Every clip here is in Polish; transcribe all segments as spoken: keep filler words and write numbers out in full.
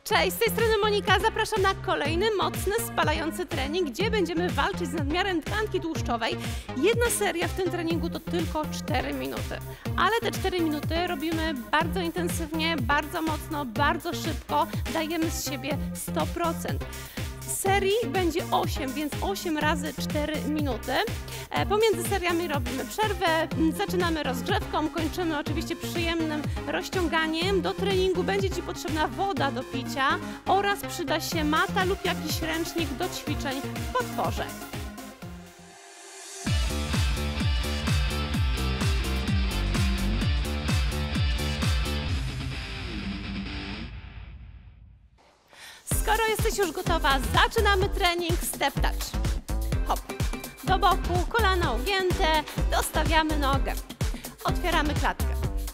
Cześć, z tej strony Monika. Zapraszam na kolejny mocny, spalający trening, gdzie będziemy walczyć z nadmiarem tkanki tłuszczowej. Jedna seria w tym treningu to tylko cztery minuty, ale te cztery minuty robimy bardzo intensywnie, bardzo mocno, bardzo szybko, dajemy z siebie sto procent. Serii będzie osiem, więc osiem razy cztery minuty. Pomiędzy seriami robimy przerwę, zaczynamy rozgrzewką, kończymy oczywiście przyjemnym rozciąganiem. Do treningu będzie Ci potrzebna woda do picia oraz przyda się mata lub jakiś ręcznik do ćwiczeń w podporze. Skoro jesteś już gotowa, zaczynamy trening step touch. Hop, do boku, kolana ugięte, dostawiamy nogę. Otwieramy klatkę.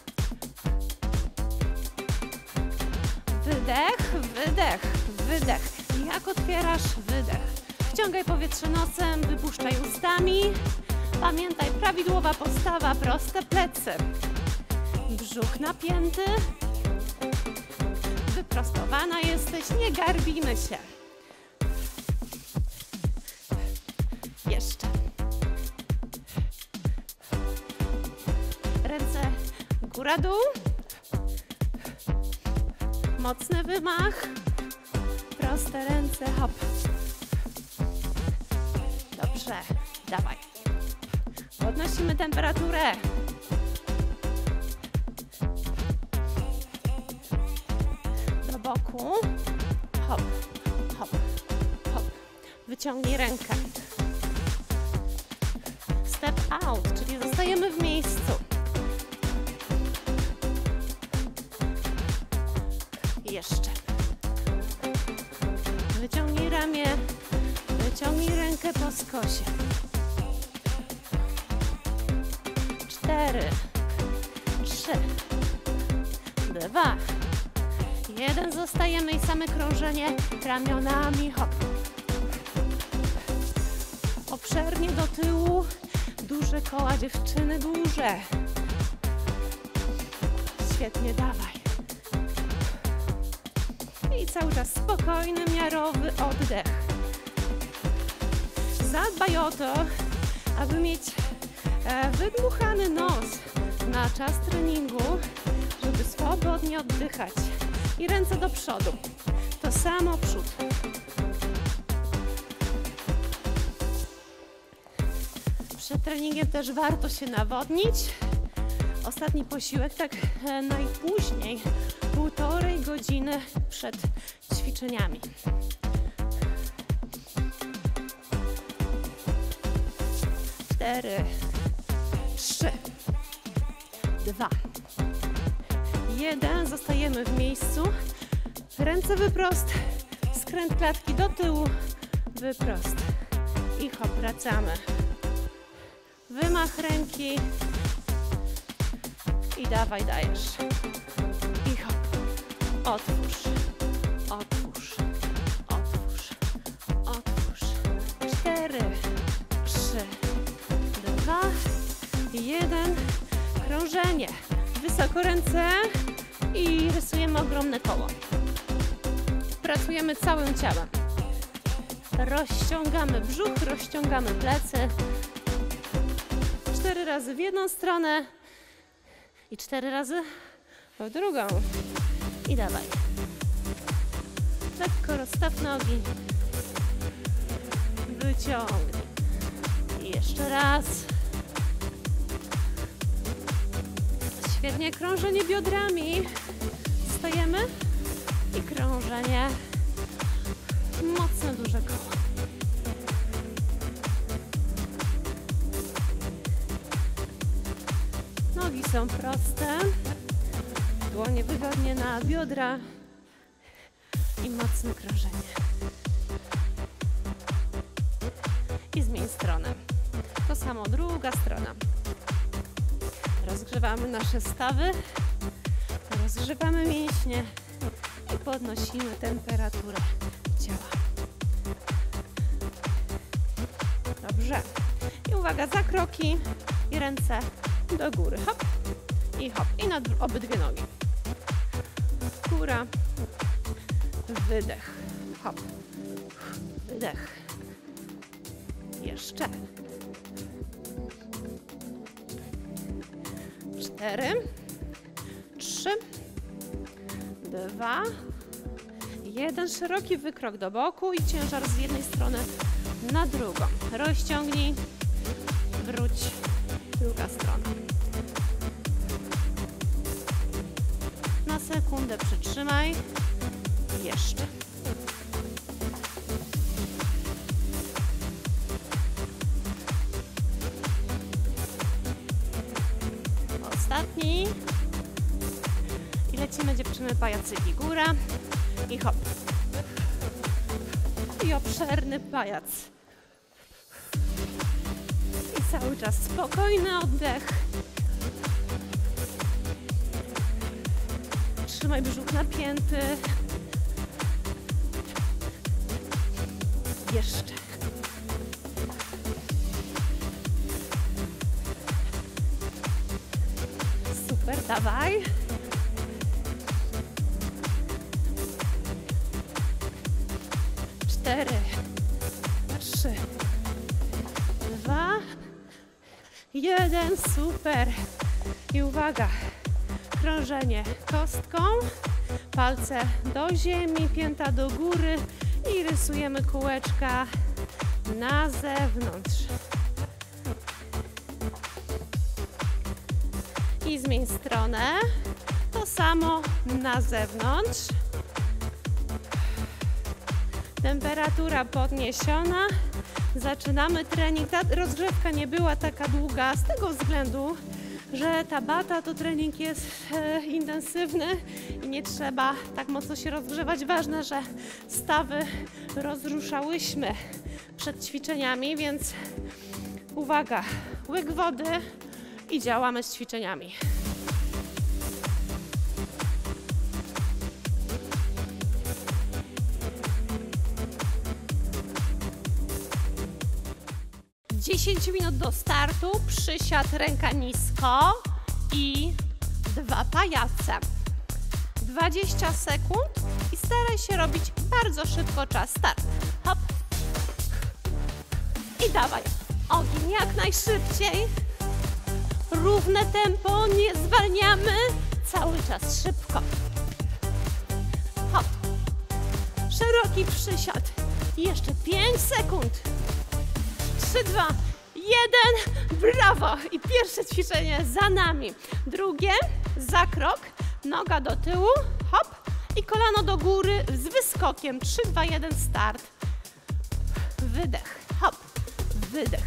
Wydech, wydech, wydech. Jak otwierasz? Wydech. Wciągaj powietrze nosem, wypuszczaj ustami. Pamiętaj, prawidłowa postawa, proste plecy. Brzuch napięty. Wyprostowana jesteś, nie garbimy się. Jeszcze. Ręce góra-dół. Mocny wymach. Proste ręce, hop. Dobrze, dawaj. Podnosimy temperaturę. Boku. Hop, hop, hop. Wyciągnij rękę. Step out, czyli zostajemy w miejscu. Jeszcze. Wyciągnij ramię. Wyciągnij rękę po skosie. Cztery. Trzy. Dwa. Jeden, zostajemy i same krążenie ramionami, hop. Obszernie do tyłu, duże koła dziewczyny, duże. Świetnie, dawaj. I cały czas spokojny, miarowy oddech. Zadbaj o to, aby mieć e, wydmuchany nos na czas treningu, żeby swobodnie oddychać. I ręce do przodu. To samo przód. Przed treningiem też warto się nawodnić. Ostatni posiłek tak najpóźniej półtorej godziny przed ćwiczeniami. Cztery, trzy, dwa. Jeden, zostajemy w miejscu, ręce wyprost, skręt klatki do tyłu, wyprost i hop, wracamy. Wymach ręki i dawaj, dajesz. I hop, otwórz, otwórz, otwórz, otwórz. Cztery, trzy, dwa, jeden, krążenie. Wysoko ręce i rysujemy ogromne koło. Pracujemy całym ciałem. Rozciągamy brzuch, rozciągamy plecy. Cztery razy w jedną stronę i cztery razy w drugą. I dawaj. Lekko rozstaw nogi. Wyciągnij. I jeszcze raz. Świetnie, krążenie biodrami. Stajemy i krążenie. Mocne, duże koło. Nogi są proste. Dłonie wygodnie na biodra. I mocne krążenie. I zmień stronę. To samo druga strona. Rozgrzewamy nasze stawy, rozgrzewamy mięśnie i podnosimy temperaturę ciała. Dobrze. I uwaga, za kroki i ręce do góry. Hop i hop. I na obydwie nogi. Góra, wydech, hop, wydech. Jeszcze. Cztery, trzy, dwa, jeden. Szeroki wykrok do boku i ciężar z jednej strony na drugą. Rozciągnij, wróć, druga strona. Na sekundę przytrzymaj. Jeszcze. Ostatni. I lecimy, dziewczyny, pajacyki. Góra i hop. I obszerny pajac. I cały czas spokojny oddech. Trzymaj brzuch napięty. Jeszcze. Super, dawaj. Cztery, trzy, dwa, jeden. Super. I uwaga, krążenie kostką, palce do ziemi, pięta do góry i rysujemy kółeczka na zewnątrz. I zmień stronę. To samo na zewnątrz. Temperatura podniesiona. Zaczynamy trening. Ta rozgrzewka nie była taka długa z tego względu, że Tabata to trening jest e, intensywny i nie trzeba tak mocno się rozgrzewać. Ważne, że stawy rozruszałyśmy przed ćwiczeniami, więc uwaga, łyk wody i działamy z ćwiczeniami. dziesięć minut do startu, przysiad, ręka nisko i dwa pajace. dwadzieścia sekund i staraj się robić bardzo szybko czas. Start. Hop. I dawaj. Ogień jak najszybciej. Równe tempo, nie zwalniamy. Cały czas szybko. Hop. Szeroki przysiad. Jeszcze pięć sekund. trzy, dwa, jeden. Brawo! I pierwsze ćwiczenie za nami. Drugie, zakrok, noga do tyłu, hop. I kolano do góry z wyskokiem. trzy, dwa, jeden, start. Wydech, hop, wydech.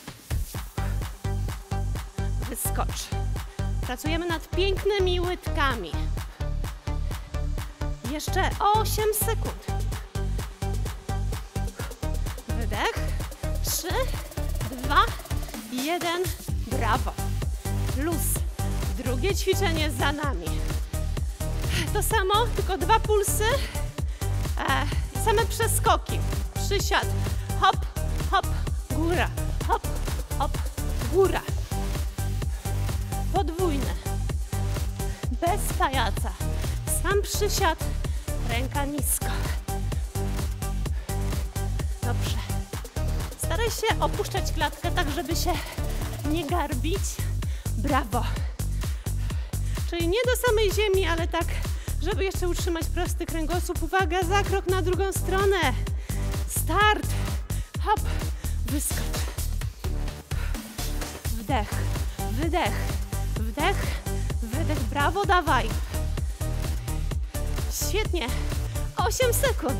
Wyskocz. Pracujemy nad pięknymi łydkami. Jeszcze osiem sekund. Wydech. trzy, dwa, jeden. Brawo. Luz. Drugie ćwiczenie za nami. To samo, tylko dwa pulsy. E, same przeskoki. Przysiad. Hop, hop, góra. Hop, hop, góra. Podwójne. Bez pajaca. Sam przysiad. Ręka nisko. Dobrze. Staraj się opuszczać klatkę tak, żeby się nie garbić. Brawo. Czyli nie do samej ziemi, ale tak, żeby jeszcze utrzymać prosty kręgosłup. Uwaga, zakrok na drugą stronę. Start. Hop. Wyskocz. Wdech. Wydech. Wdech. Wydech. Brawo, dawaj. Świetnie. osiem sekund.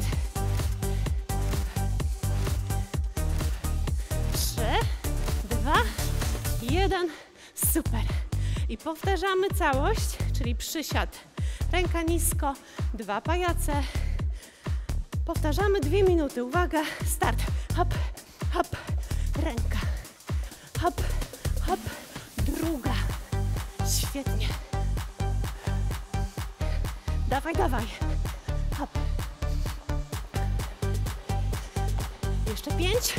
trzy, dwa, jeden. Super. I powtarzamy całość, czyli przysiad, ręka nisko, dwa pajace. Powtarzamy dwie minuty. Uwaga, start. Hop, hop, ręka. Hop, hop, druga. Świetnie. Dawaj, dawaj. Hop. Jeszcze pięć.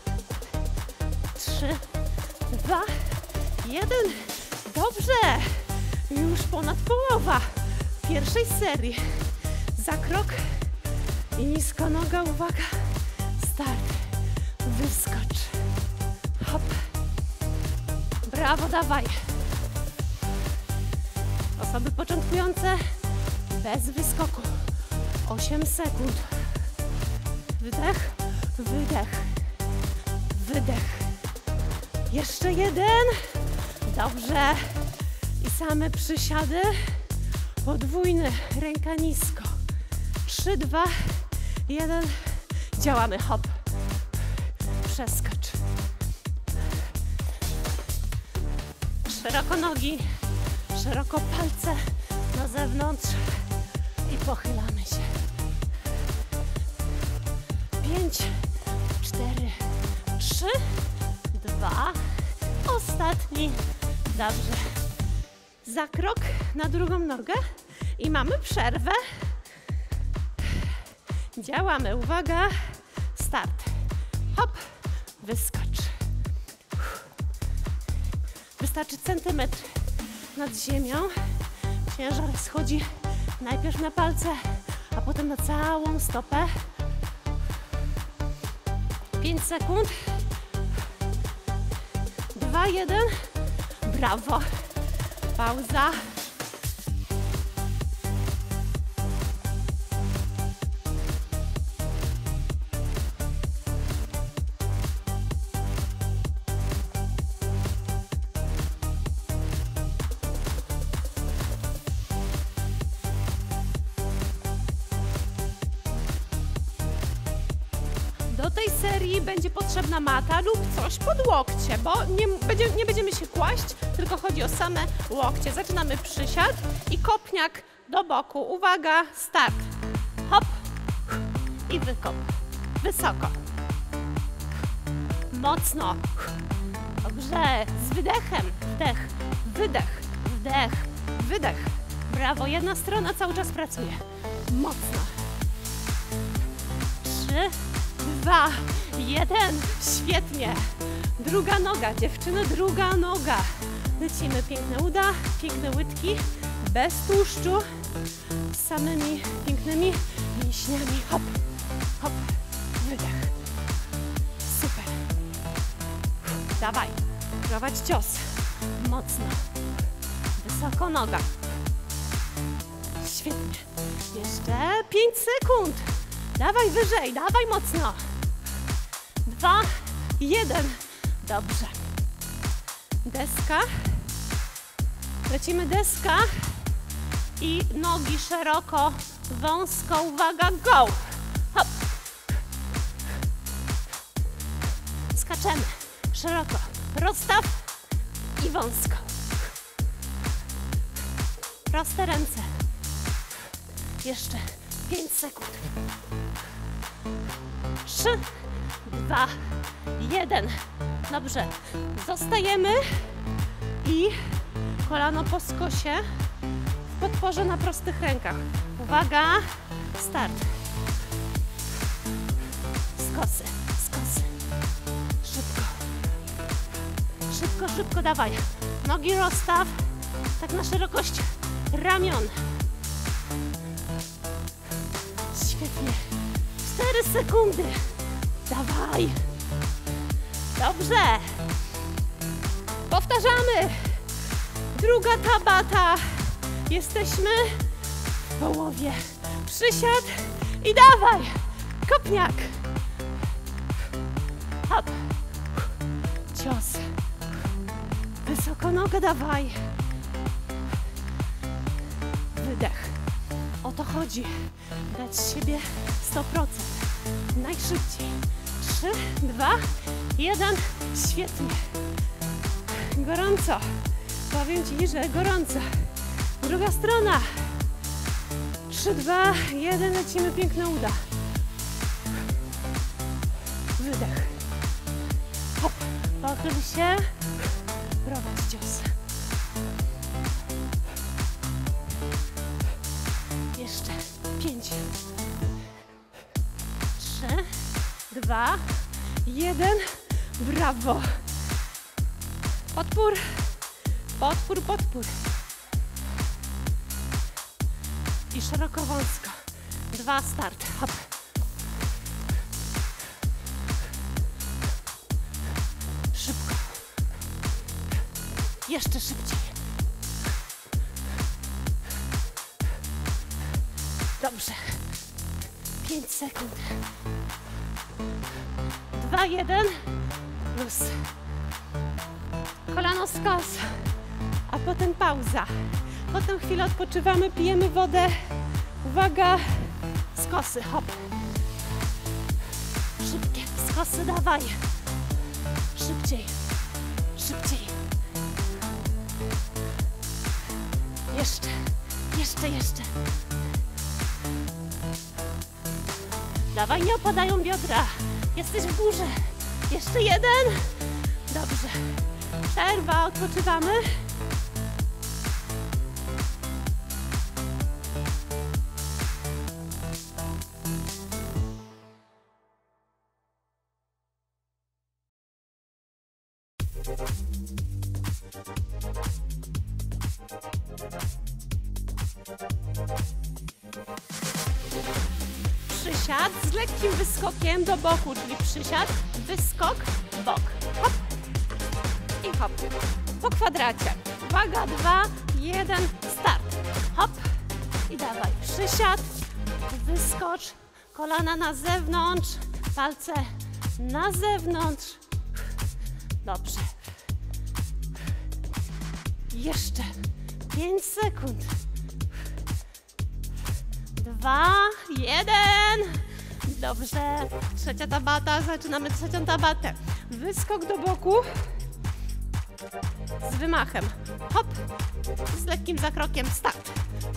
Trzy, dwa, jeden. Dobrze. Już ponad połowa pierwszej serii. Zakrok I nisko noga, uwaga, start, wyskocz, hop, brawo, dawaj. Osoby początkujące bez wyskoku, osiem sekund, wydech, wydech, wydech, jeszcze jeden, dobrze i same przysiady, podwójny, ręka nisko, trzy, dwa, jeden, działamy, hop, przeskocz, szeroko nogi, szeroko palce na zewnątrz i pochylamy się, pięć, cztery, trzy, dwa, ostatni, dobrze, za krok na drugą nogę i mamy przerwę. Działamy, uwaga, start, hop, wyskocz. Wystarczy centymetr nad ziemią. Ciężar schodzi najpierw na palce, a potem na całą stopę. pięć sekund. dwa, jeden. Brawo. Pauza. Do tej serii będzie potrzebna mata lub coś pod łokcie, bo nie, będzie, nie będziemy się kłaść, tylko chodzi o same łokcie. Zaczynamy przysiad i kopniak do boku. Uwaga, start. Hop i wykop. Wysoko. Mocno. Dobrze. Z wydechem. Wdech, wydech, wdech, wydech. Brawo. Jedna strona cały czas pracuje. Mocno. Trzy. Dwa, jeden, świetnie. Druga noga, dziewczyny, druga noga. Lecimy, piękne uda, piękne łydki, bez tłuszczu, z samymi pięknymi mięśniami. Hop, hop, wydech. Super. Dawaj, prowadź cios. Mocno. Wysoko noga. Świetnie. Jeszcze pięć sekund. Dawaj wyżej, dawaj mocno. Dwa, jeden. Dobrze. Deska. Lecimy deska. I nogi szeroko, wąsko. Uwaga, go. Hop. Skaczemy. Szeroko. Rozstaw i wąsko. Proste ręce. Jeszcze pięć sekund. Trzy, dwa, jeden. Dobrze. Zostajemy i kolano po skosie w podporze na prostych rękach. Uwaga, start. Skosy, skosy. Szybko. Szybko, szybko, dawaj. Nogi rozstaw, tak na szerokość ramion. Świetnie. Cztery sekundy. Dawaj. Dobrze. Powtarzamy. Druga tabata. Jesteśmy w połowie. Przysiad i dawaj. Kopniak. Hop. Cios. Wysoko nogę dawaj. Wydech. O to chodzi. Dać z siebie sto procent. Najszybciej. Trzy, dwa, jeden. Świetnie. Gorąco. Powiem Ci, że gorąco. Druga strona. Trzy, dwa, jeden. Lecimy, piękne uda. Wydech. Hop. Pochyl się. Prowadź cios. Jeszcze pięć. Trzy, dwa, jeden. Brawo. Podpór. Podpór, podpór. I szeroko wąsko. Dwa, start. Hop. Szybko. Jeszcze szybciej. Dobrze. pięć sekund. dwa, jeden. Luz. Kolano skos. A potem pauza. Potem chwilę odpoczywamy, pijemy wodę. Uwaga. Skosy, hop. Szybkie skosy, dawaj. Szybciej. Szybciej. Jeszcze. Jeszcze, jeszcze. Dawaj, nie opadają biodra. Jesteś w górze. Jeszcze jeden. Dobrze. Przerwa, odpoczywamy. Przysiad z lekkim wyskokiem do boku, czyli przysiad, wyskok, bok. Hop i hop. Po kwadracie. Uwaga, dwa, jeden, start. Hop i dawaj. Przysiad, wyskocz, kolana na zewnątrz, palce na zewnątrz. Dobrze. Jeszcze pięć sekund. Dwa, jeden. Dobrze. Trzecia tabata. Zaczynamy trzecią tabatę. Wyskok do boku. Z wymachem. Hop. Z lekkim zakrokiem. Start.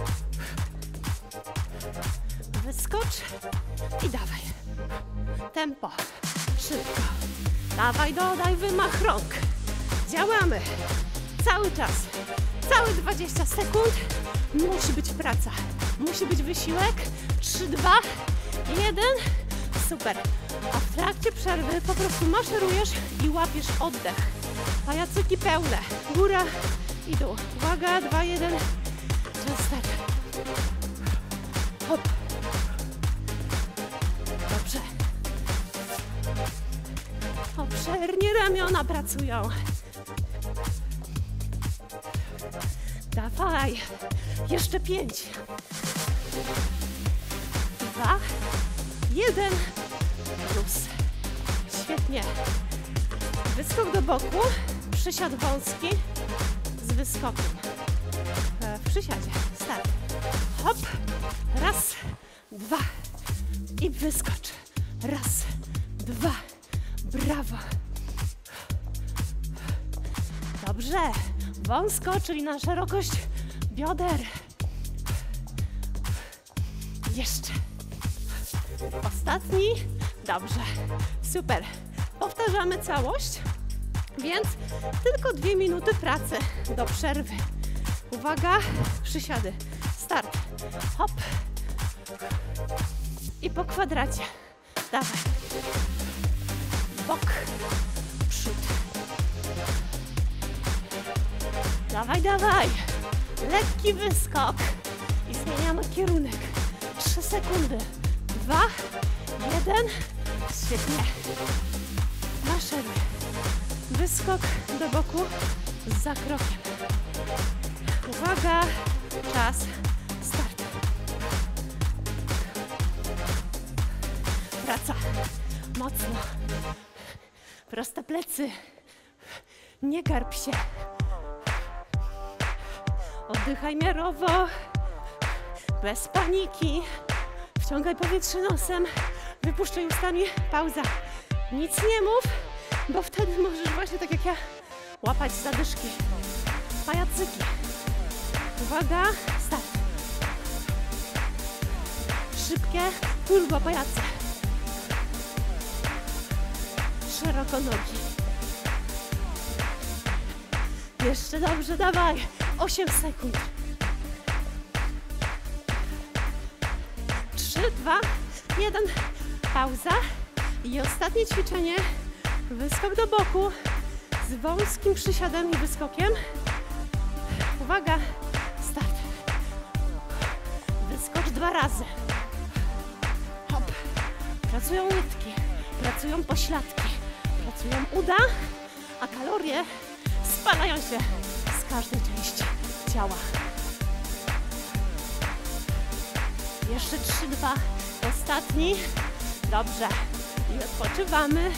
Wyskocz. I dawaj. Tempo. Szybko. Dawaj, dodaj wymach rąk. Działamy. Cały czas. Całe dwadzieścia sekund. Musi być praca. Musi być wysiłek. trzy, dwa, jeden. Super. A w trakcie przerwy po prostu maszerujesz i łapiesz oddech. Pajacyki pełne. Góra i dół. Uwaga, dwa, jeden. Czas start. Hop. Dobrze. Obszernie ramiona pracują. Dawaj. Jeszcze pięć. Dwa. Jeden. Plus. Świetnie. Wyskok do boku. Przysiad wąski z wyskokiem. W przysiadzie. Start. Hop. Raz. Dwa. I wyskocz. Raz. Dwa. Brawo. Dobrze. Wąsko, czyli na szerokość bioder. Jeszcze. Ostatni. Dobrze. Super. Powtarzamy całość, więc tylko dwie minuty pracy do przerwy. Uwaga. Przysiady. Start. Hop. I po kwadracie. Dawaj. Bok. Przód. Dawaj, dawaj. Lekki wyskok. I zmieniamy kierunek. Trzy sekundy. Dwa. Jeden. Świetnie. Maszeruj. Wyskok do boku z zakrokiem. Uwaga. Czas. Start. Praca. Mocno. Proste plecy. Nie garb się. Oddychaj miarowo. Bez paniki. Wciągaj powietrze nosem. Wypuszczaj ustami. Pauza. Nic nie mów, bo wtedy możesz właśnie tak jak ja łapać zadyszki. Pajacyki. Uwaga. Start. Szybkie turbo pajace. Szeroko nogi. Jeszcze dobrze, dawaj. osiem sekund. trzy, dwa, jeden. Pauza. I ostatnie ćwiczenie. Wyskok do boku z wąskim przysiadem i wyskokiem. Uwaga. Start. Wyskocz dwa razy. Hop. Pracują łydki. Pracują pośladki. Pracują uda. a kalorie spalają się z każdej części ciała. Jeszcze trzy, dwa, ostatni. Dobrze. I odpoczywamy.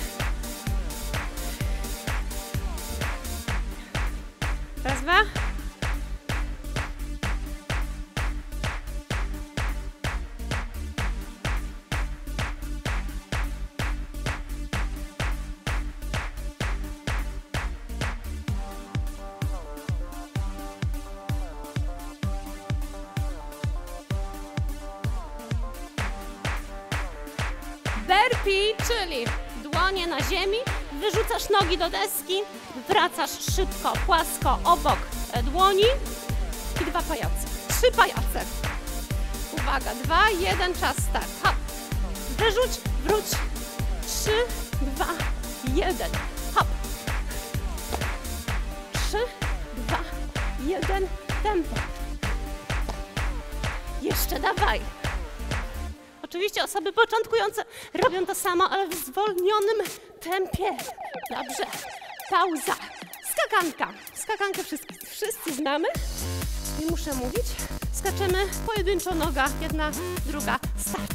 Raz, dwa. Burpee, czyli dłonie na ziemi, wyrzucasz nogi do deski, wracasz szybko, płasko obok dłoni i dwa pajace. Trzy pajace. Uwaga, dwa, jeden, czas, start. Hop. Wyrzuć, wróć. Trzy, dwa, jeden. Hop. Trzy, dwa, jeden. Tempo. Jeszcze dawaj. Oczywiście osoby początkujące robią to samo, ale w zwolnionym tempie. Dobrze. Pauza. Skakanka. Skakankę wszyscy, wszyscy znamy. Nie muszę mówić. Skaczemy pojedynczo, noga, jedna, druga, start.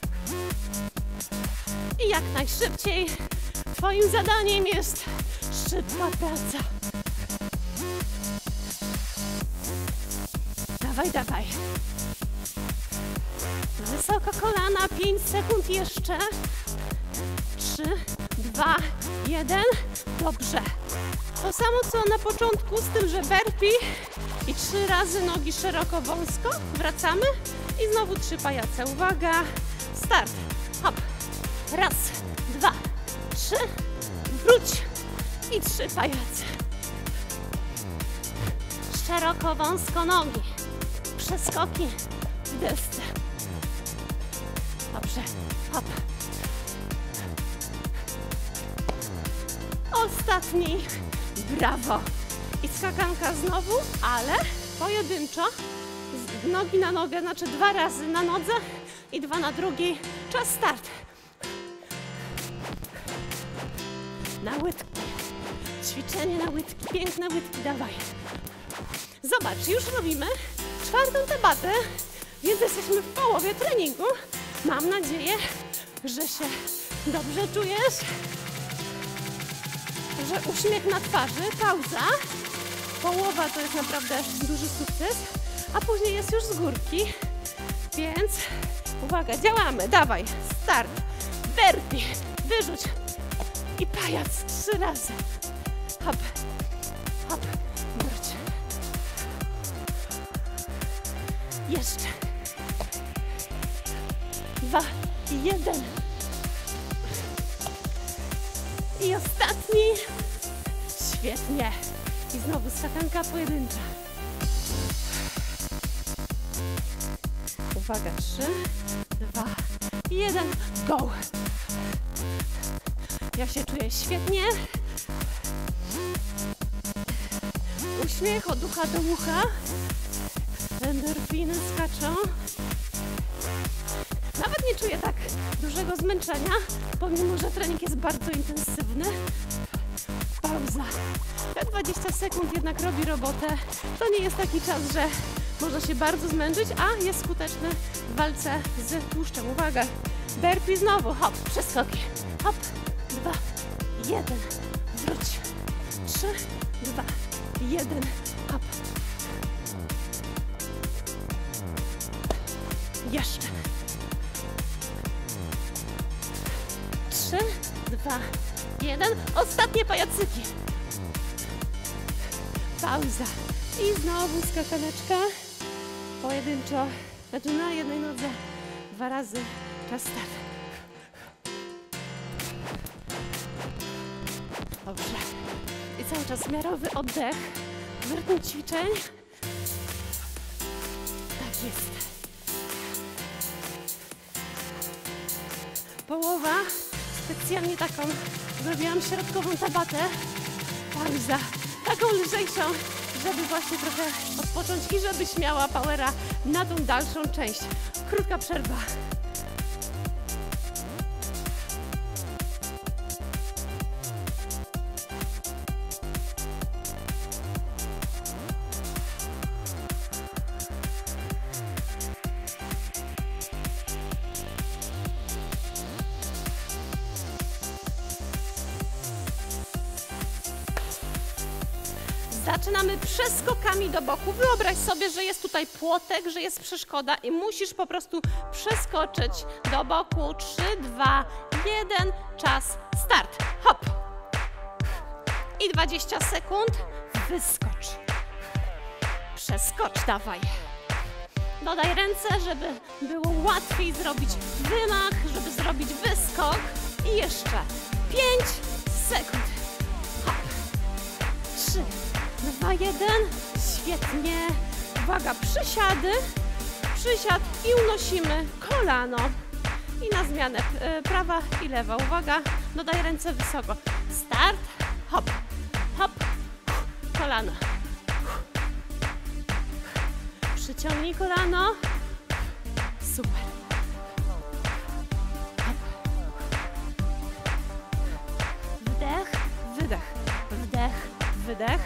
I jak najszybciej. Twoim zadaniem jest szybka praca. Dawaj, dawaj. Wysoko kolana, pięć sekund jeszcze. trzy, dwa, jeden. Dobrze. To samo co na początku z tym, że burpee i trzy razy nogi szeroko, wąsko. Wracamy i znowu trzy pajace. Uwaga. Start. Hop. Raz, dwa, trzy. Wróć i trzy pajace. Szeroko, wąsko nogi. Przeskoki w desce. Dobrze. Hop. Ostatni. Brawo. I skakanka znowu, ale pojedynczo. Z nogi na nogę, znaczy dwa razy na nodze i dwa na drugiej. Czas, start. Na łydki. Ćwiczenie na łydki. Piękne łydki. Dawaj. Zobacz, już robimy czwartą debatę, więc jesteśmy w połowie treningu. Mam nadzieję, że się dobrze czujesz, że uśmiech na twarzy, pauza. Połowa to jest naprawdę duży sukces, a później jest już z górki. Więc uwaga, działamy. Dawaj, start. Burpee, wyrzuć i pajac trzy razy. Hop, hop, wróć. Jeszcze. Dwa, jeden. I ostatni. Świetnie. I znowu skakanka pojedyncza. Uwaga, trzy, dwa, jeden, go. Ja się czuję świetnie. Uśmiech od ucha do ucha. Endorfiny skaczą. Nawet nie czuję tak dużego zmęczenia, pomimo że trening jest bardzo intensywny. Pauza. Te dwadzieścia sekund jednak robi robotę. To nie jest taki czas, że można się bardzo zmęczyć, a jest skuteczny w walce z tłuszczem. Uwaga, burpee znowu, hop, przeskoki. Hop, dwa, jeden, wróć. Trzy, dwa, jeden, hop. Jeszcze. Trzy, dwa, jeden. Ostatnie pajacyki. Pauza. I znowu skakaneczka. Pojedynczo. Znaczy na jednej nodze. Dwa razy. Czas, start. Dobrze. I cały czas miarowy oddech. W rytmie ćwiczeń. Tak jest. Połowa. Specjalnie taką zrobiłam środkową tabatę. Pauza. Taką lżejszą, żeby właśnie trochę odpocząć i żebyś miała powera na tą dalszą część. Krótka przerwa. Zaczynamy przeskokami do boku. Wyobraź sobie, że jest tutaj płotek, że jest przeszkoda i musisz po prostu przeskoczyć do boku. trzy, dwa, jeden, czas, start. Hop. I dwadzieścia sekund. Wyskocz. Przeskocz, dawaj. Dodaj ręce, żeby było łatwiej zrobić wymach, żeby zrobić wyskok. I jeszcze pięć sekund. Hop. trzy, dwa, jeden. Świetnie. Uwaga, przysiady. Przysiad i unosimy kolano. I na zmianę prawa i lewa. Uwaga, dodaj ręce wysoko. Start. Hop, hop. Kolano. Przyciągnij kolano. Super. Hop. Wdech, wydech. Wdech, wydech.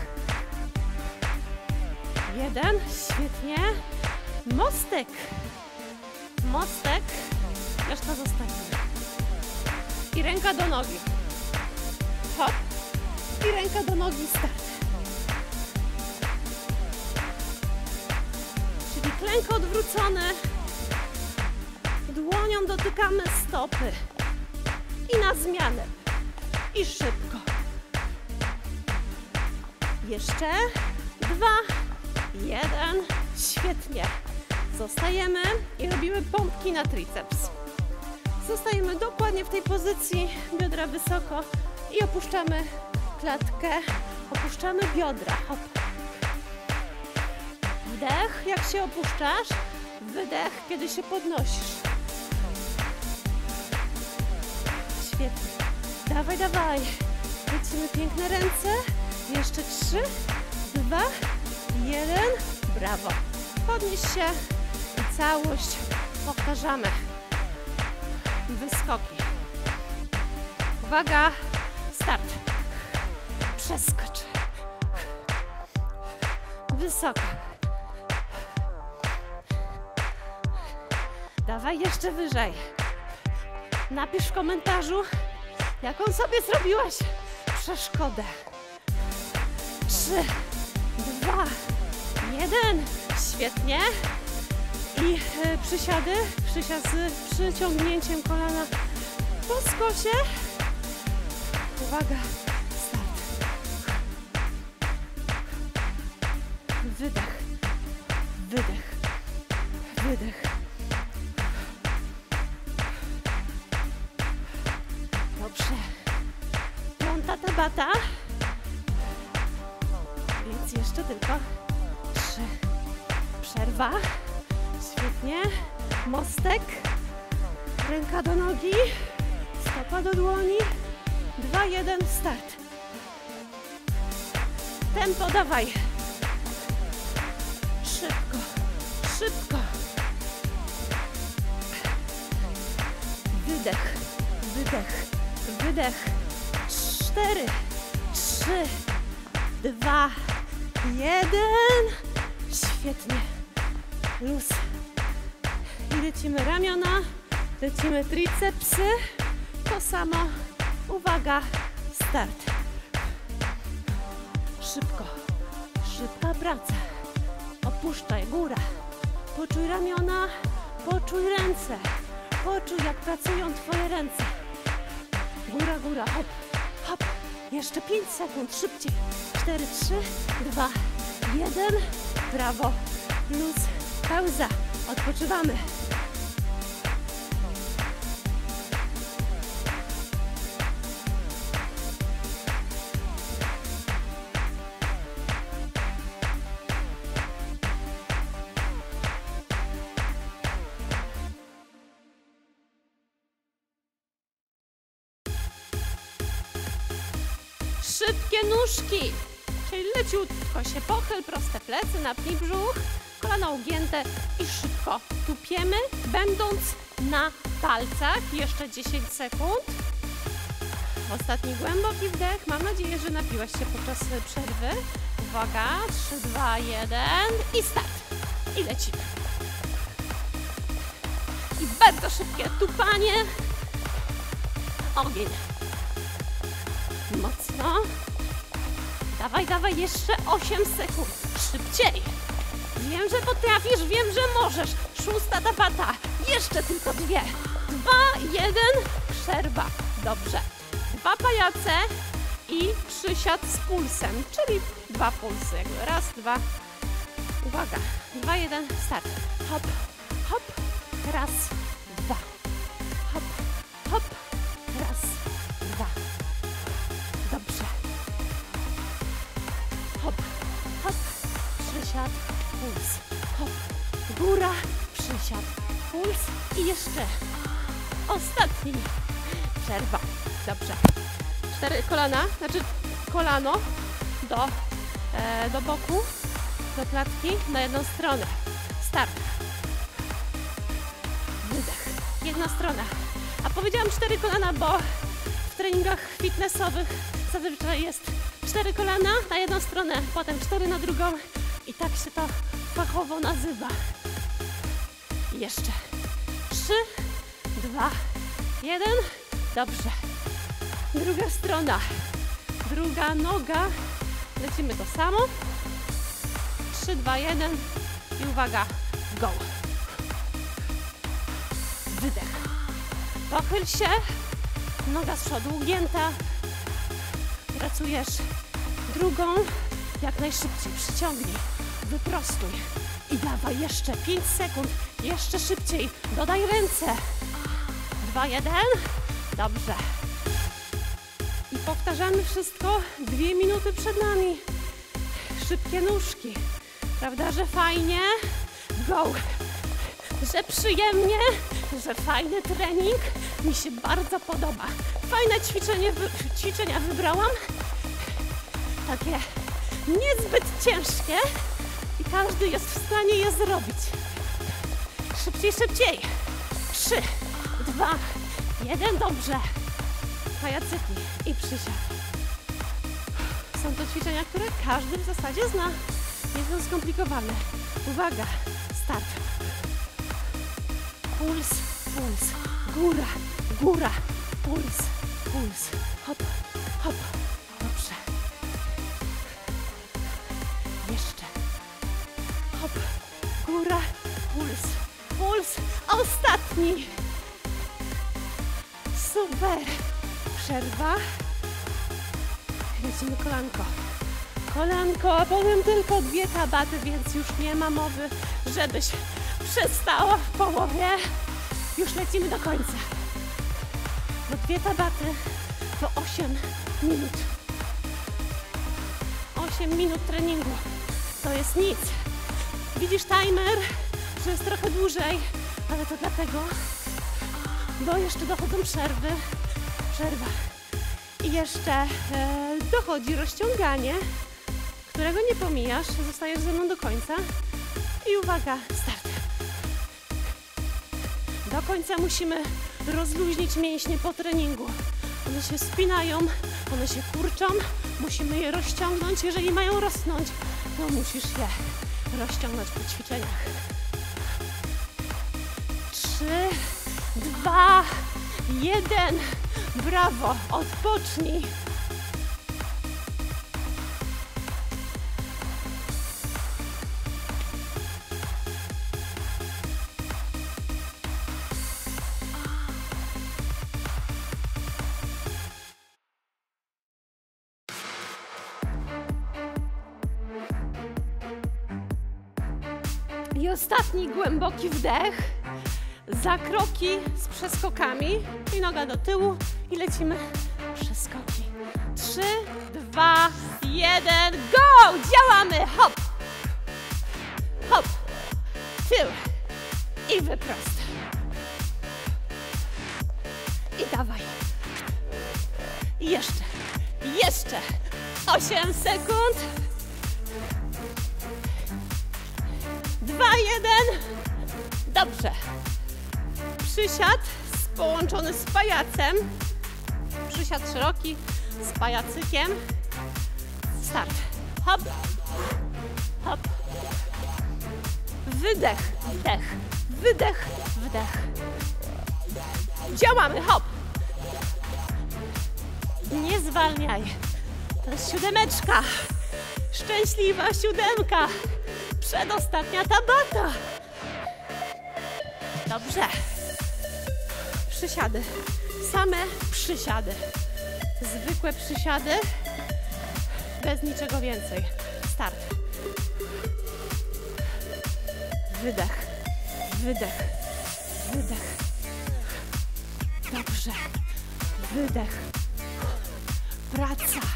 Jeden. Świetnie. Mostek. Mostek. Reszta zostawimy. I ręka do nogi. Hop. I ręka do nogi. Start. Czyli klęk odwrócony. Dłonią dotykamy stopy. I na zmianę. I szybko. Jeszcze. Dwa. Jeden. Świetnie. Zostajemy i robimy pompki na triceps. Zostajemy dokładnie w tej pozycji. Biodra wysoko. I opuszczamy klatkę. Opuszczamy biodra. Hop. Wdech, jak się opuszczasz. Wydech, kiedy się podnosisz. Świetnie. Dawaj, dawaj. Lecimy piękne ręce. Jeszcze trzy, dwa, jeden. Brawo. Podnieś się i całość powtarzamy. Wyskoki. Uwaga. Start. Przeskocz. Wysoko. Dawaj jeszcze wyżej. Napisz w komentarzu, jaką sobie zrobiłaś przeszkodę. Trzy, dwa, jeden. Świetnie. I y, przysiady. Przysiad z przyciągnięciem kolana po skosie. Uwaga. Start. Wydech. Wydech. Wydech. Dobrze. Piąta tabata. Więc jeszcze tylko trzy. Przerwa. Świetnie. Mostek. Ręka do nogi. Stopa do dłoni. Dwa, jeden, start. Tempo, dawaj. Szybko. Szybko. Wydech. Wydech. Wydech. Cztery. Trzy. Dwa. Jeden. Świetnie. Luz. I lecimy ramiona. Lecimy tricepsy. To samo. Uwaga. Start. Szybko. Szybka praca. Opuszczaj. Góra. Poczuj ramiona. Poczuj ręce. Poczuj, jak pracują twoje ręce. Góra, góra. Hop. Hop. Jeszcze pięć sekund. Szybciej. cztery, trzy, dwa, jeden. Brawo. Luz. Pauza. Odpoczywamy. Szybkie nóżki, czyli leciutko się pochyl, proste plecy, napnij brzuch, kolana ugięte i szybko tupiemy, będąc na palcach. Jeszcze dziesięć sekund. Ostatni głęboki wdech. Mam nadzieję, że napiłaś się podczas przerwy. Uwaga, trzy, dwa, jeden i start. I lecimy. I bardzo szybkie tupanie. Ogień. Mocno. Dawaj, dawaj, jeszcze osiem sekund. Szybciej. Wiem, że potrafisz, wiem, że możesz. Szósta tabata. Jeszcze tylko dwie. Dwa, jeden, przerwa. Dobrze. Dwa pajace i przysiad z pulsem, czyli dwa pulsy. Jakby raz, dwa. Uwaga. Dwa, jeden, start. Hop, hop. Raz, dwa. Hop, hop. Raz, dwa. Dobrze. Hop, hop. Przysiad, puls. Hop. Góra, przysiad, puls i jeszcze ostatni. Przerwa. Dobrze. Cztery kolana, znaczy kolano do, e, do boku, do klatki na jedną stronę. Start. Wydech. Jedna strona. A powiedziałam cztery kolana, bo w treningach fitnessowych zazwyczaj jest cztery kolana na jedną stronę, potem cztery na drugą i tak się to fachowo nazywa. Jeszcze. Trzy, dwa, jeden. Dobrze. Druga strona. Druga noga. Lecimy to samo. Trzy, dwa, jeden. I uwaga. Go. Wydech. Pochyl się. Noga z przodu ugięta. Pracujesz drugą. Jak najszybciej. Przyciągnij. Wyprostuj. I dawaj jeszcze pięć sekund. Jeszcze szybciej. Dodaj ręce. Dwa, jeden. Dobrze. I powtarzamy wszystko dwie minuty przed nami. Szybkie nóżki. Prawda, że fajnie? Go. Że przyjemnie, że fajny trening. Mi się bardzo podoba. Fajne ćwiczenie, ćwiczenia wybrałam. Takie niezbyt ciężkie. I każdy jest w stanie je zrobić. Szybciej, szybciej. Trzy, dwa, jeden. Dobrze. Pajacyki i przysiad. Są to ćwiczenia, które każdy w zasadzie zna. Nie są skomplikowane. Uwaga. Start. Puls, puls. Góra, góra. Puls, puls. Hop, hop. Dobrze. Jeszcze. Hop. Góra, puls, puls. Ostatni. Super. Przerwa. Lecimy kolanko. Kolanko, a powiem tylko dwie tabaty, więc już nie ma mowy, żebyś przestała w połowie. Już lecimy do końca. Bo dwie tabaty to osiem minut. osiem minut treningu. To jest nic. Widzisz timer, że jest trochę dłużej, ale to dlatego, bo jeszcze dochodzą przerwy. Przerwa. I jeszcze e, dochodzi rozciąganie, którego nie pomijasz. Zostajesz ze mną do końca. I uwaga, start. Do końca musimy rozluźnić mięśnie po treningu. One się spinają, one się kurczą. Musimy je rozciągnąć. Jeżeli mają rosnąć, to musisz je rozciągnąć po ćwiczeniach. Trzy, dwa, jeden. Brawo, odpocznij. I ostatni głęboki wdech. Za kroki z przeskokami i noga do tyłu i lecimy przeskoki. Trzy, dwa, jeden, go! Działamy! Hop! Hop! Tył i wyprost. I dawaj. I jeszcze. Jeszcze. osiem sekund. Dwa, jeden. Dobrze. Przysiad połączony z pajacem. Przysiad szeroki z pajacykiem. Start. Hop. Hop. Wydech, wdech. Wydech, wdech. Działamy. Hop. Nie zwalniaj. To jest siódemeczka. Szczęśliwa siódemka. Przedostatnia tabata. Dobrze. Przysiady. Same przysiady. Zwykłe przysiady. Bez niczego więcej. Start. Wydech. Wydech. Wydech. Dobrze. Wydech. Praca.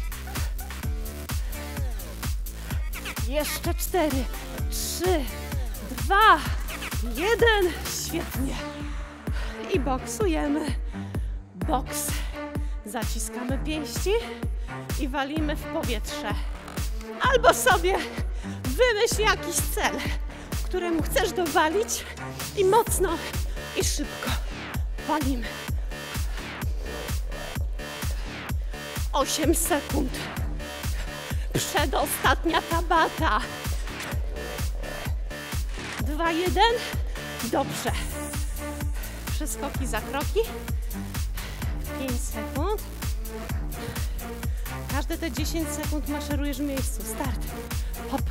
Jeszcze cztery, trzy, dwa, jeden. Świetnie. I boksujemy. Boks. Zaciskamy pięści i walimy w powietrze. Albo sobie wymyśl jakiś cel, któremu chcesz dowalić i mocno i szybko walimy. osiem sekund. Przedostatnia tabata. dwa, jeden. Dobrze. Przeskoki za kroki. pięć sekund. Każde te dziesięć sekund maszerujesz w miejscu. Start. Hop.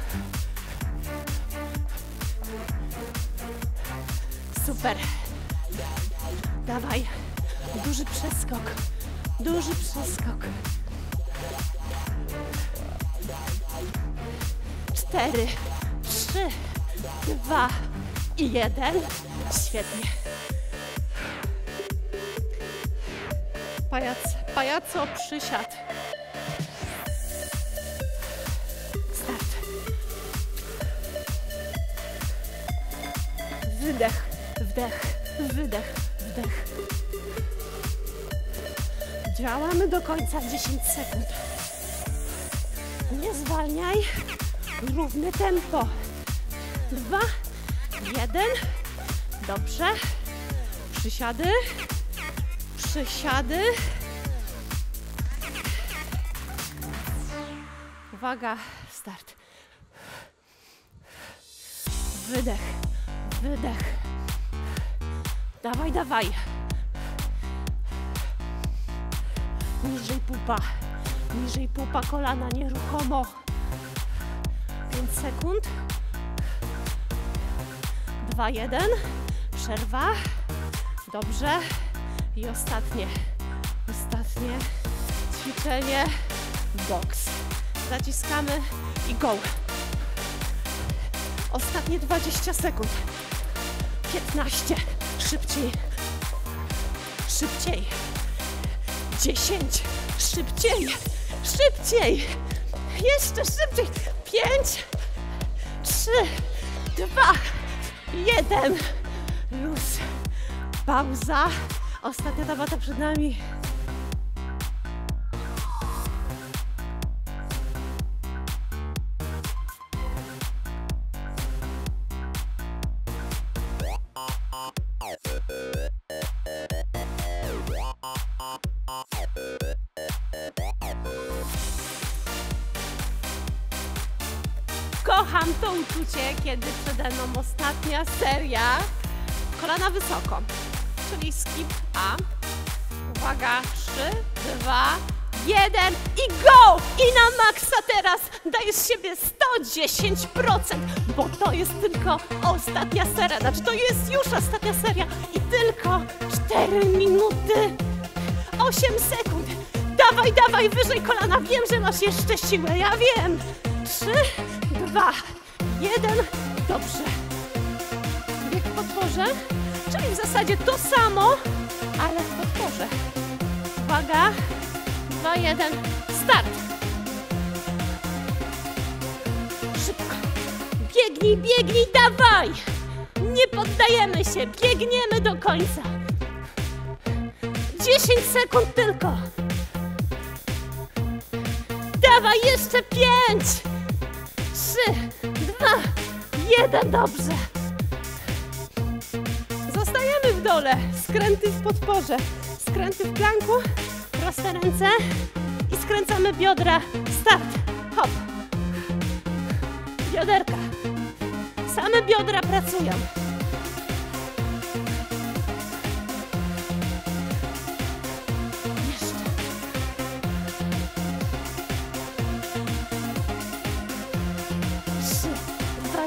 Super. Dawaj. Duży przeskok. Duży przeskok. Cztery, trzy, dwa i jeden. Świetnie. Pajac, pajaco przysiad. Start. Wydech, wdech, wydech, wdech. Działamy do końca. dziesięć sekund. Nie zwalniaj. Równe tempo. Dwa, jeden. Dobrze. Przysiady. Przysiady. Uwaga. Start. Wydech. Wydech. Dawaj, dawaj. Niżej pupa. Niżej pupa, kolana nieruchomo. pięć sekund. dwa, jeden. Przerwa. Dobrze. I ostatnie. Ostatnie ćwiczenie. Boks. Zaciskamy i go. Ostatnie dwadzieścia sekund. piętnaście. Szybciej. Szybciej. dziesięć. Szybciej. Szybciej. Jeszcze szybciej. pięć, trzy, dwa, jeden. Luz. Pauza. Ostatnia tabata przed nami. Kocham to uczucie, kiedy przede mną ostatnia seria. Kolana wysoko, czyli skip A. Uwaga, trzy, dwa, jeden i go! I na maksa teraz dajesz siebie sto dziesięć procent, bo to jest tylko ostatnia seria. Znaczy to jest już ostatnia seria i tylko cztery minuty, osiem sekund. Dawaj, dawaj, wyżej kolana. Wiem, że masz jeszcze siłę, ja wiem. trzy, dwa, jeden. Dobrze. Bieg w podporze, czyli w zasadzie to samo, ale w podporze. Uwaga. dwa, jeden. Start. Szybko. Biegnij, biegnij, dawaj. Nie poddajemy się. Biegniemy do końca. dziesięć sekund tylko. Dawaj, jeszcze pięć. trzy, dwa, jeden. Dobrze. Zostajemy w dole. Skręty w podporze. Skręty w planku. Proste ręce. I skręcamy biodra. Start. Hop. Bioderka. Same biodra pracują. Jeszcze.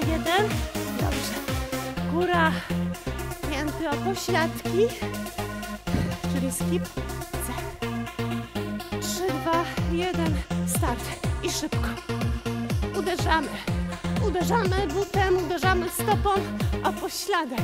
jeden. Dobrze. Góra, pięty o pośladki, czyli skip. C. trzy, dwa, jeden, start. I szybko. Uderzamy. Uderzamy butem, uderzamy stopą o pośladek.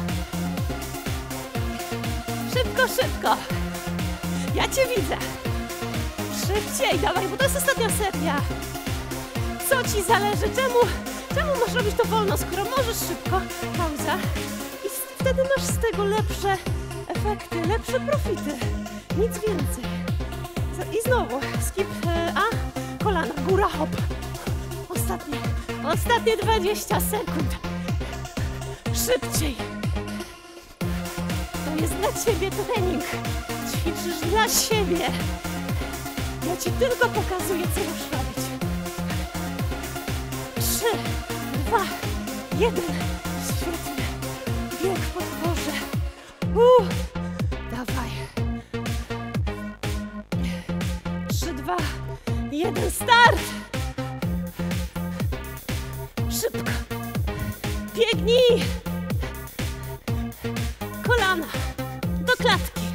Szybko, szybko. Ja Cię widzę. Szybciej, dawaj, bo to jest ostatnia seria. Co Ci zależy? Czemu, czemu masz robić to wolno, skoro możesz szybko? Pauza. I wtedy masz z tego lepsze efekty, lepsze profity. Nic więcej. I znowu skip A, kolana, góra, hop. Ostatnie, ostatnie dwadzieścia sekund. Szybciej. To jest dla Ciebie trening. Ćwiczysz dla siebie. Ja Ci tylko pokazuję, co masz robić. Trzy, dwa, jeden. Świetnie. Bieg w podporze. Uh, dawaj. Trzy, dwa, jeden, start. Szybko. Biegnij. Kolana do klatki.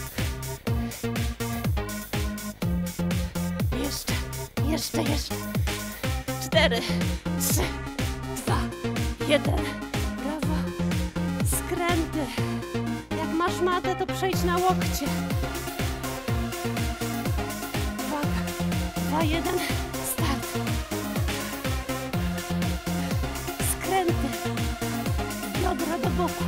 Jeszcze, jeszcze, jeszcze. Cztery, trzy, dwa, jeden. Brawo. Skręty. Jak masz matę, to przejdź na łokcie. Uwaga. Dwa, jeden. Start. Skręty. Biodra do boku.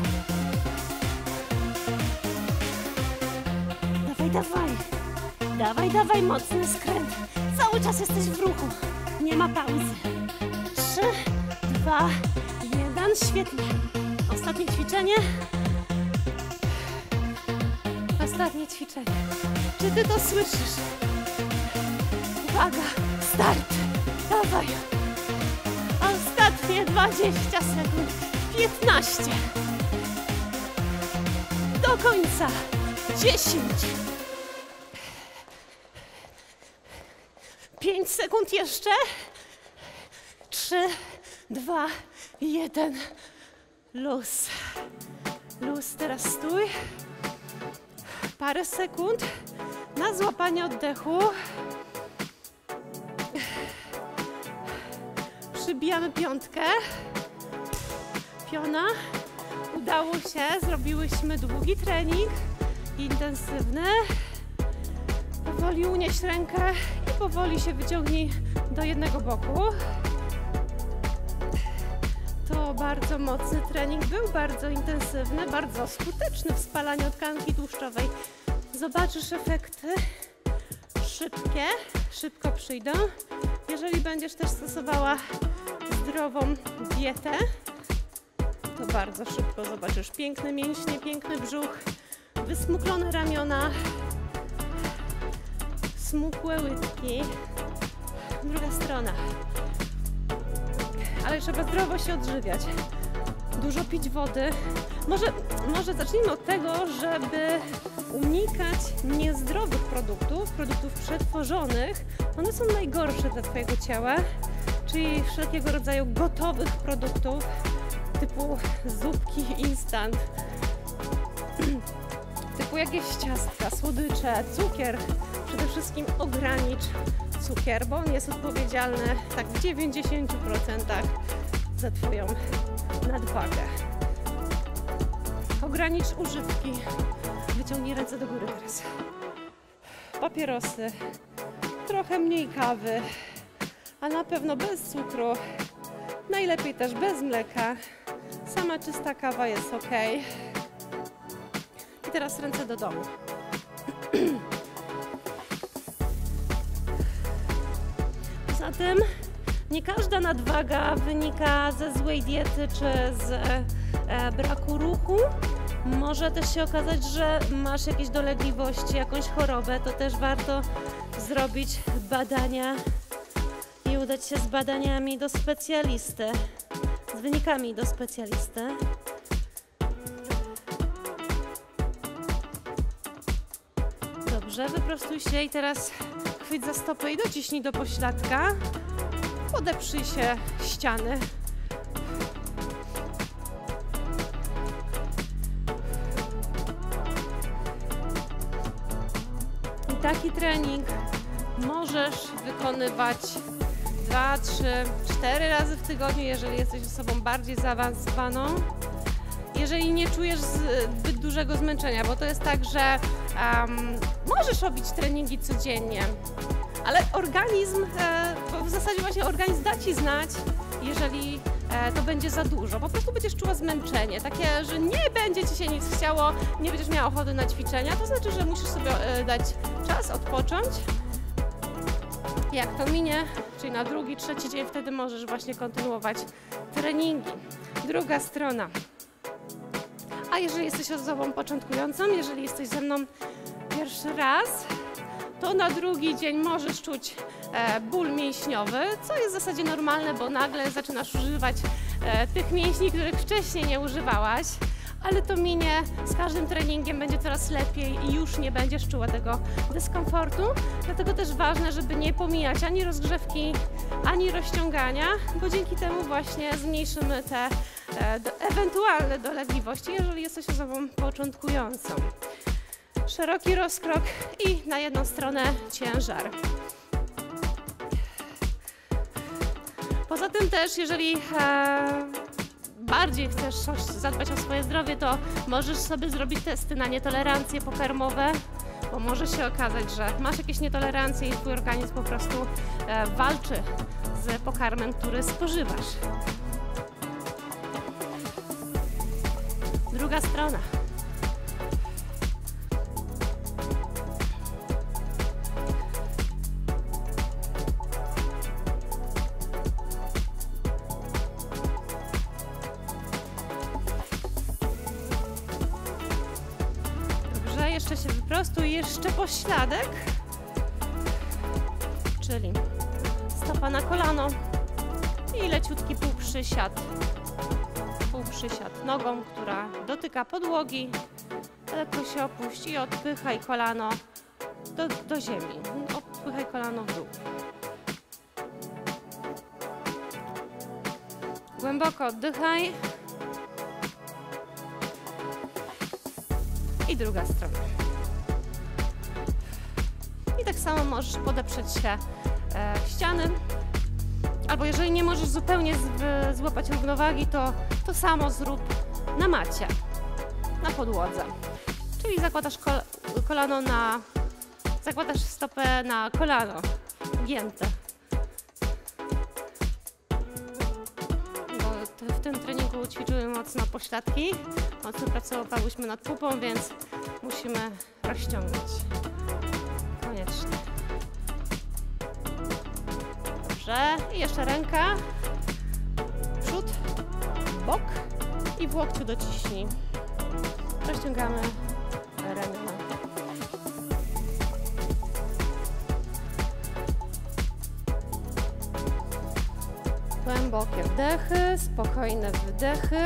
Dawaj, dawaj. Dawaj, dawaj, mocny skręt. Cały czas jesteś w ruchu. Nie ma pauzy. Trzy, dwa, jeden. Świetnie. Ostatnie ćwiczenie. Ostatnie ćwiczenie. Czy Ty to słyszysz? Uwaga. Start. Dawaj. Ostatnie dwadzieścia sekund. piętnaście. Do końca. dziesięć. pięć sekund jeszcze. trzy, dwa, jeden. Luz. Luz. Teraz stój. Parę sekund na złapanie oddechu. Przybijamy piątkę. Piona. Udało się. Zrobiłyśmy długi trening. Intensywny. Powoli unieś rękę i powoli się wyciągnij do jednego boku. To bardzo mocny trening był, bardzo intensywny, bardzo skuteczny w spalaniu tkanki tłuszczowej. Zobaczysz efekty szybkie, szybko przyjdą. Jeżeli będziesz też stosowała zdrową dietę, to bardzo szybko zobaczysz piękne mięśnie, piękny brzuch, wysmuklone ramiona, smukłe łydki. Druga strona. Ale trzeba zdrowo się odżywiać. Dużo pić wody. Może, może zacznijmy od tego, żeby unikać niezdrowych produktów, produktów przetworzonych. One są najgorsze dla Twojego ciała, czyli wszelkiego rodzaju gotowych produktów typu zupki instant, typu jakieś ciastka, słodycze, cukier. Przede wszystkim ogranicz cukier, bo on jest odpowiedzialny tak w dziewięćdziesięciu procentach za Twoją nadwagę. Ogranicz używki. Wyciągnij ręce do góry teraz. Papierosy, trochę mniej kawy, a na pewno bez cukru. Najlepiej też bez mleka. Sama czysta kawa jest ok. I teraz ręce do domu. Poza tym nie każda nadwaga wynika ze złej diety czy z e, braku ruchu. Może też się okazać, że masz jakieś dolegliwości, jakąś chorobę. To też warto zrobić badania i udać się z badaniami do specjalisty, z wynikami do specjalisty. Dobrze, wyprostuj się i teraz chwyć za stopę i dociśnij do pośladka. Podeprzyj się ściany. taki trening możesz wykonywać dwa, trzy, cztery razy w tygodniu, jeżeli jesteś osobą bardziej zaawansowaną. Jeżeli nie czujesz zbyt dużego zmęczenia, bo to jest tak, że um, możesz robić treningi codziennie, ale organizm, e, w zasadzie właśnie organizm da Ci znać, jeżeli e, to będzie za dużo. Po prostu będziesz czuła zmęczenie, takie, że nie będzie Ci się nic chciało, nie będziesz miała ochoty na ćwiczenia, to znaczy, że musisz sobie e, dać czas, odpocząć. Jak to minie, czyli na drugi, trzeci dzień, wtedy możesz właśnie kontynuować treningi. Druga strona. A jeżeli jesteś osobą początkującą, jeżeli jesteś ze mną pierwszy raz, to na drugi dzień możesz czuć e, ból mięśniowy, co jest w zasadzie normalne, bo nagle zaczynasz używać e, tych mięśni, których wcześniej nie używałaś, ale to minie, z każdym treningiem będzie coraz lepiej i już nie będziesz czuła tego dyskomfortu. Dlatego też ważne, żeby nie pomijać ani rozgrzewki, ani rozciągania, bo dzięki temu właśnie zmniejszymy te e, do, ewentualne dolegliwości, jeżeli jesteś osobą początkującą. Szeroki rozkrok i na jedną stronę ciężar. Poza tym też, jeżeli e, bardziej chcesz zadbać o swoje zdrowie, to możesz sobie zrobić testy na nietolerancje pokarmowe, bo może się okazać, że masz jakieś nietolerancje i twój organizm po prostu e, walczy z pokarmem, który spożywasz. Druga strona. Jeszcze się wyprostuj, jeszcze pośladek, czyli stopa na kolano i leciutki półprzysiad, półprzysiad nogą, która dotyka podłogi, lekko się opuść i odpychaj kolano do, do ziemi, odpychaj kolano w dół. Głęboko oddychaj. I druga strona. I tak samo możesz podeprzeć się e, ściany, albo jeżeli nie możesz zupełnie z, złapać równowagi, to to samo zrób na macie, na podłodze. Czyli zakładasz kol kolano na, zakładasz stopę na kolano, gięte. Bo w tym treningu ćwiczymy mocno pośladki, mocno pracowałyśmy nad pupą, więc musimy rozciągnąć. Koniecznie. Dobrze. I jeszcze ręka, przód, bok i w łokciu dociśnij. Rozciągamy ramiona. Głębokie wdechy, spokojne wydechy.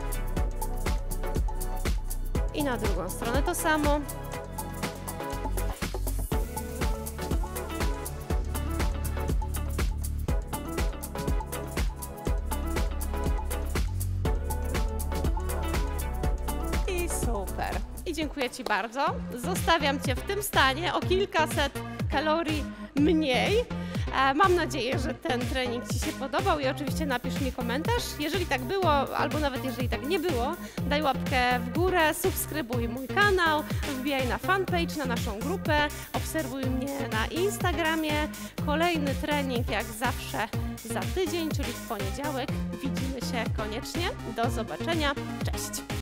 I na drugą stronę to samo. I super. I dziękuję Ci bardzo. Zostawiam Cię w tym stanie o kilkaset kalorii mniej. Mam nadzieję, że ten trening Ci się podobał i oczywiście napisz mi komentarz. Jeżeli tak było, albo nawet jeżeli tak nie było, daj łapkę w górę, subskrybuj mój kanał, wbijaj na fanpage, na naszą grupę, obserwuj mnie na Instagramie. Kolejny trening jak zawsze za tydzień, czyli w poniedziałek. Widzimy się koniecznie. Do zobaczenia. Cześć!